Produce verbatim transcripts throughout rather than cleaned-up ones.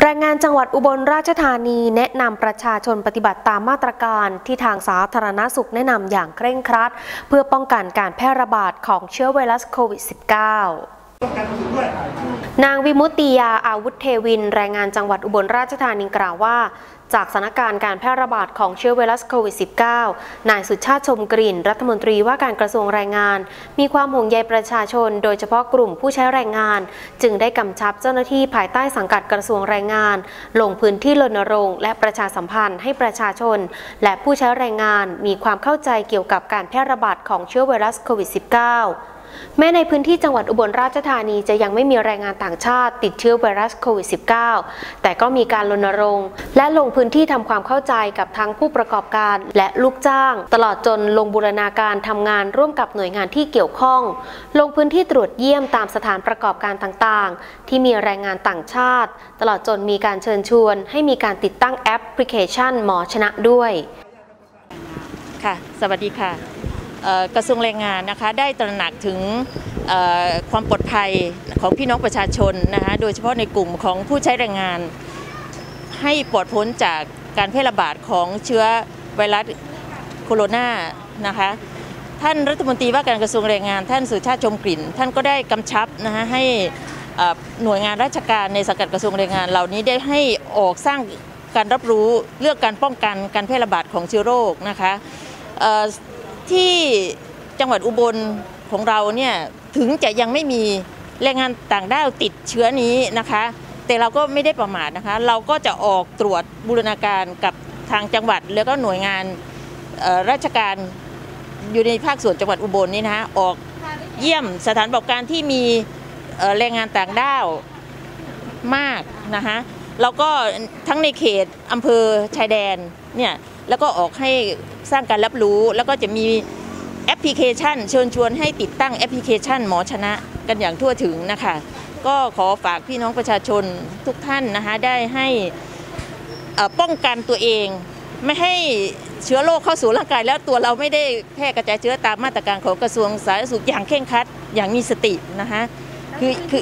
แรงงานจังหวัดอุบลราชธานีแนะนำประชาชนปฏิบัติตามมาตรการที่ทางสาธารณสุขแนะนำอย่างเคร่งครัดเพื่อป้องกันการแพร่ระบาดของเชื้อไวรัสโควิด สิบเก้า นางวิมุตติยาอาวุธเทวินแรงงานจังหวัดอุบลราชธานีกล่าวว่าจากสถานการณ์การแพร่ระบาดของเชื้อไวรัสโควิด สิบเก้า นายสุชาติชมกลิ่นรัฐมนตรีว่าการกระทรวงแรงงานมีความห่วงใยประชาชนโดยเฉพาะกลุ่มผู้ใช้แรงงานจึงได้กำชับเจ้าหน้าที่ภายใต้สังกัดกระทรวงแรงงานลงพื้นที่รณรงค์และประชาสัมพันธ์ให้ประชาชนและผู้ใช้แรงงานมีความเข้าใจเกี่ยวกับการแพร่ระบาดของเชื้อไวรัสโควิด สิบเก้าแม้ในพื้นที่จังหวัดอุบลราชธานีจะยังไม่มีแรงงานต่างชาติติดเชื้อไวรัสโควิด สิบเก้า แต่ก็มีการรณรงค์และลงพื้นที่ทำความเข้าใจกับทั้งผู้ประกอบการและลูกจ้างตลอดจนลงบูรณาการทำงานร่วมกับหน่วยงานที่เกี่ยวข้องลงพื้นที่ตรวจเยี่ยมตามสถานประกอบการต่างๆที่มีแรงงานต่างชาติตลอดจนมีการเชิญชวนให้มีการติดตั้งแอปพลิเคชันหมอชนะด้วยค่ะสวัสดีค่ะกระทรวงแรงงานนะคะได้ตระหนักถึงความปลอดภัยของพี่น้องประชาชนนะคะโดยเฉพาะในกลุ่มของผู้ใช้แรงงานให้ปลอดพ้นจากการแพร่ระบาดของเชื้อไวรัสโคโรนานะคะท่านรัฐมนตรีว่าการกระทรวงแรงงานท่านสุชาติชมกลิ่นท่านก็ได้กำชับนะคะให้หน่วยงานราชการในสังกัดกระทรวงแรงงานเหล่านี้ได้ให้ออกสร้างการรับรู้เรื่องการป้องกันการแพร่ระบาดของเชื้อโรคนะคะที่จังหวัดอุบลของเราเนี่ยถึงจะยังไม่มีแรงงานต่างด้าวติดเชื้อนี้นะคะแต่เราก็ไม่ได้ประมาทนะคะเราก็จะออกตรวจบูรณาการกับทางจังหวัดแล้วก็หน่วยงานราชการอยู่ในภาคส่วนจังหวัดอุบลนี่นะคะออกเยี่ยมสถานประกอบการที่มีแรงงานต่างด้าวมากนะคะแล้วก็ทั้งในเขตอำเภอชายแดนเนี่ยแล้วก็ออกให้สร้างการรับรู้แล้วก็จะมีแอปพลิเคชันเชิญชวนให้ติดตั้งแอปพลิเคชันหมอชนะกันอย่างทั่วถึงนะคะก็ขอฝากพี่น้องประชาชนทุกท่านนะคะได้ให้ป้องกันตัวเองไม่ให้เชื้อโรคเข้าสู่ร่างกายแล้วตัวเราไม่ได้แพร่กระจายเชื้อตามมาตรการของกระทรวงสาธารณสุขอย่างเคร่งครัดอย่างมีสตินะคะคือคือ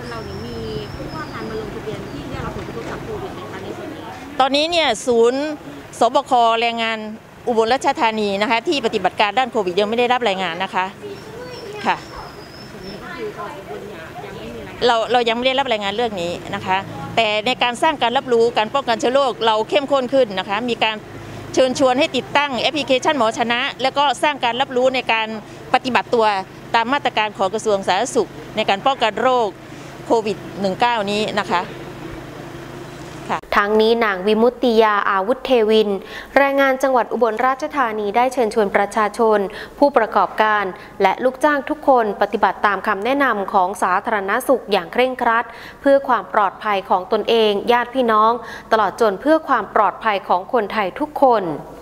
ตอนนี้เนี่ยศูนย์สบคแรงงานอุบลราชธานีนะคะที่ปฏิบัติการด้านโควิดยังไม่ได้รับรายงานนะคะค่ะเราเรายังไม่ได้รับรายงานเรื่องนี้นะคะแต่ในการสร้างการรับรู้การป้องกันเชื้อโรคเราเข้มข้นขึ้นนะคะมีการเชิญชวนให้ติดตั้งแอปพลิเคชันหมอชนะแล้วก็สร้างการรับรู้ในการปฏิบัติตัวตามมาตรการของกระทรวงสาธารณสุขในการป้องกันโรคโควิด สิบเก้า นี้นะคะทั้งนี้นางวิมุตติยาอาวุธเทวินแรงงานจังหวัดอุบลราชธานีได้เชิญชวนประชาชนผู้ประกอบการและลูกจ้างทุกคนปฏิบัติตามคำแนะนำของสาธารณสุขอย่างเคร่งครัดเพื่อความปลอดภัยของตนเองญาติพี่น้องตลอดจนเพื่อความปลอดภัยของคนไทยทุกคน